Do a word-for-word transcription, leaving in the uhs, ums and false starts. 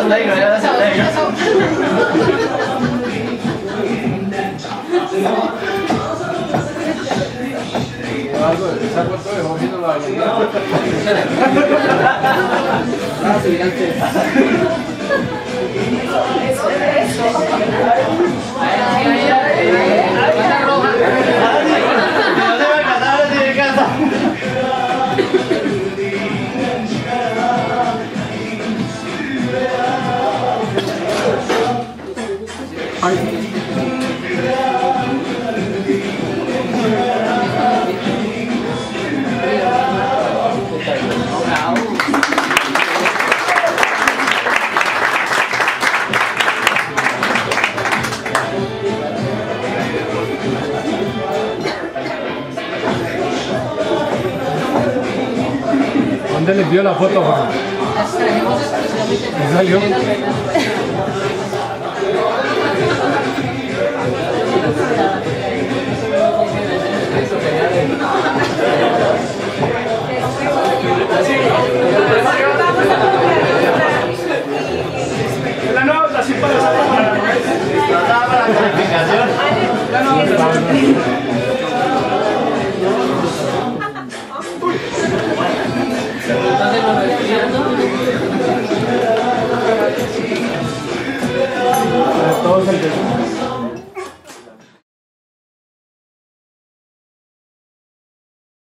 hasta ahí, no era hasta ahí. Algo, saco todo y vamos viendo la avenida. Eso, eso. ¿Dónde les dio la foto, Juan? ¿Me salió?